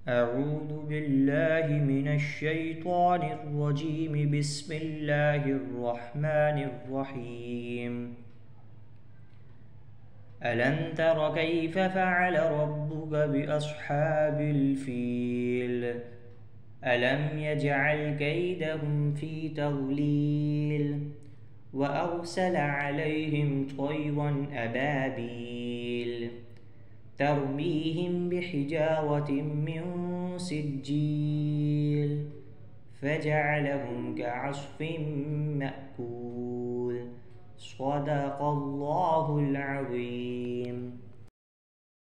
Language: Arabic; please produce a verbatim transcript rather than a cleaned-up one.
أعوذ بالله من الشيطان الرجيم. بسم الله الرحمن الرحيم. ألم تر كيف فعل ربك بأصحاب الفيل؟ ألم يجعل كيدهم في تضليل وأرسل عليهم طيرا أبابيل ترميهم بحجارة من سجيل فجعلهم كعصف مأكول. صدق الله العظيم.